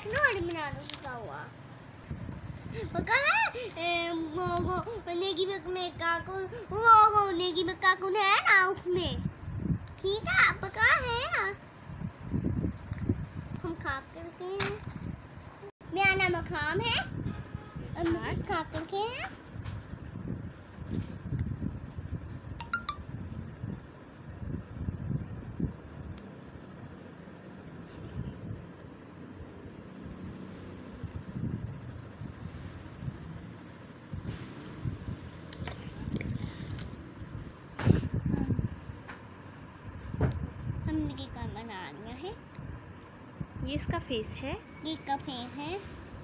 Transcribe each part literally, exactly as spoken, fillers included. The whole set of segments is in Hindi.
एक नोट बना दो उसका हुआ। पका है वो वो नेगी में काकू वो वो नेगी में काकू है ना उसमें। ठीक है पका है ना, हम खा करके हैं। मेरा नाम मखाम है, हम खा करके हैं। बना लिया है। ये इसका फेस है, ये इसका फेस है।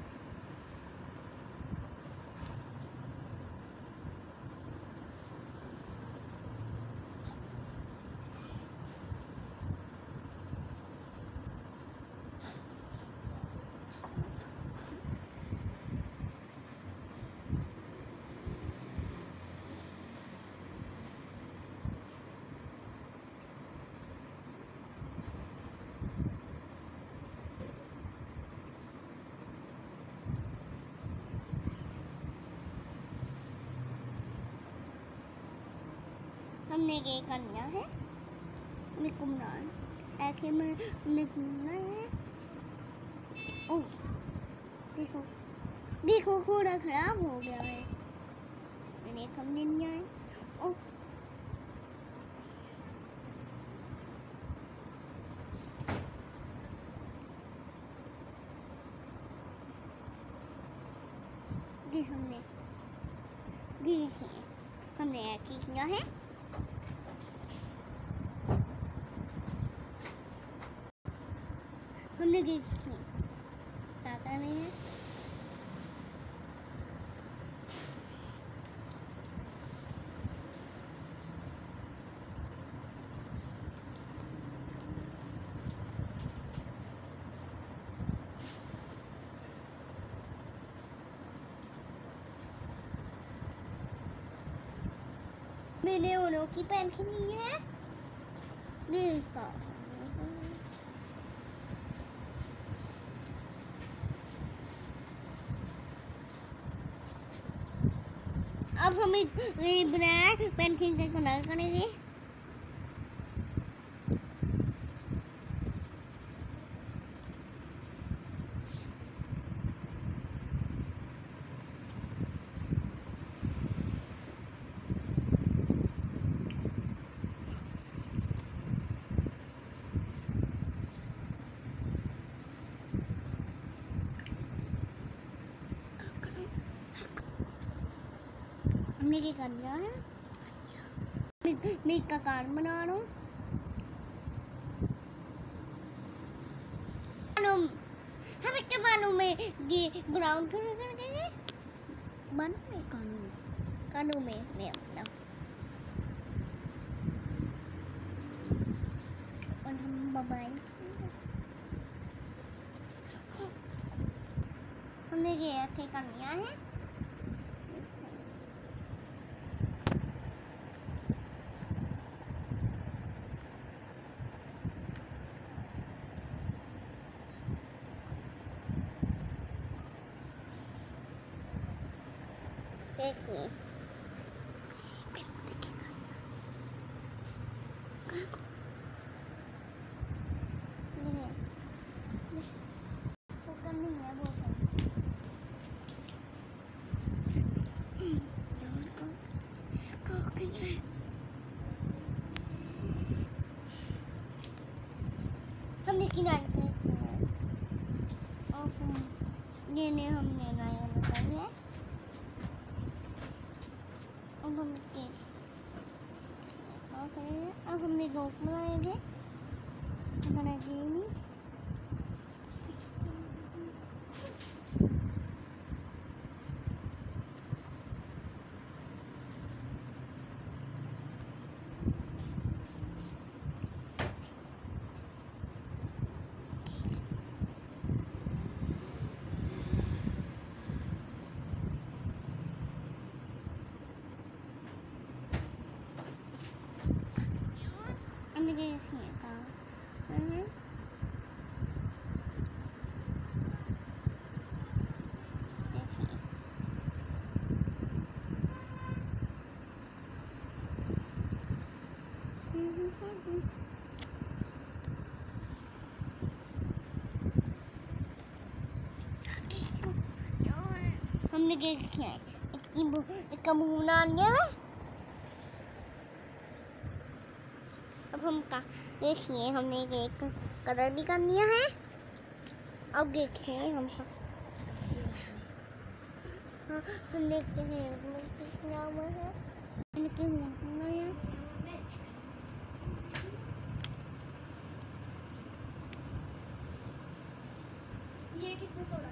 हमने ये कर लिया है, हमें घूमना है, आखिर में हमें घूमना है। ओह देखो देखो घोड़ा खराब हो गया है, मैंने कम दिन जाए। ओह ये हमने ये हमने एक ही किया है। हमने ये ज्यादा नहीं है। मैंने उन्हों की पेन खींची है। देखा अब हम बनाया पेन खींच के कलर करेंगे। हमने ये कर लिया है। मैं इसका कार बना रहा हूँ। हम इसके बालों में ये ब्राउन कलर कर देंगे। बालों में कानों में कानों में मैं अपना और हम मोबाइल हमने ये ऐसे कर लिया है। देखिए नहीं है वो हमने किनारे ये ने हमने नया बताया है। अब हम अब हमने दोस्त बनाएंगे बनाएंगे हमने ये का देखिए इसका मुंह बना लिया है। अब हम का देखिए हमने एक कलर भी कर लिया है। अब देखिए हम हाँ, हम देखते हैं क्या हुआ है। ये किसने तोड़ा?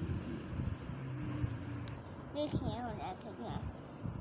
देखिए हो जाता क्या है।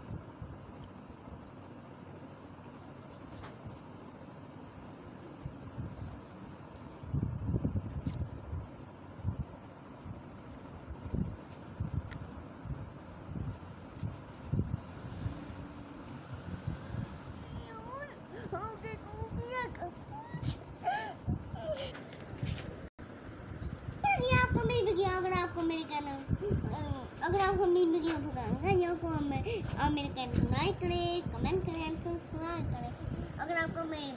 आपको मेरी वीडियो अगर आपको मेरे चैनल अगर आपको मेरी वीडियो पसंद है तो आप मेरे चैनल को लाइक करें, कमेंट करें, सब्सक्राइब करें। अगर आपको मैं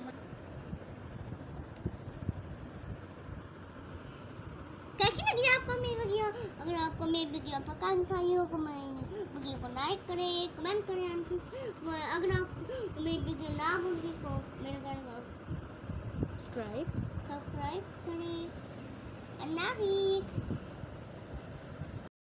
कैसी लगी आपको मेरी वीडियो, अगर आपको मेरी वीडियो पसंद आई हो तो मेरी वीडियो को लाइक करें, कमेंट करें। अगर आप मेरी वीडियो ना होगी तो मेरे चैनल को सब्सक्राइब सब्सक्राइब करें। I love it.